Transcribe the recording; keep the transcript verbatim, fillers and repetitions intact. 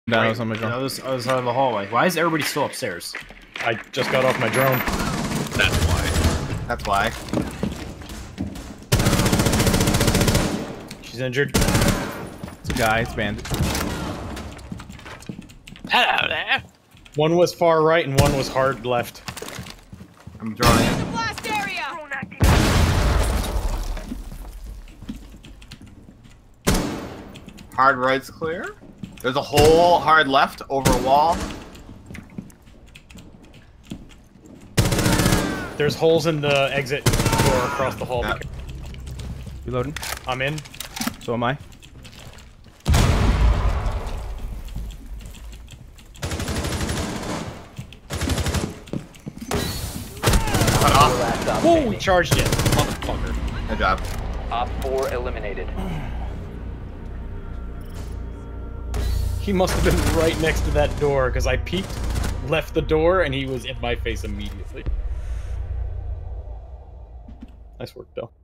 Down Right. was on my drone. I was, I was out of the hallway. Why is everybody still upstairs? I just got off my drone. That's why. That's why. She's injured. It's a guy. It's bandit. Hello there. One was far right and one was hard left. I'm drawing in. The blast area! Hard right's clear. There's a hole hard left over a wall. There's holes in the exit door across the hall. Yeah. Reloading. I'm in. So am I. Cut off. Last stop Whoa, standing. charged it. Motherfucker. Good job. Op four eliminated. He must have been right next to that door because I peeked, left the door, and he was in my face immediately. Nice work, though.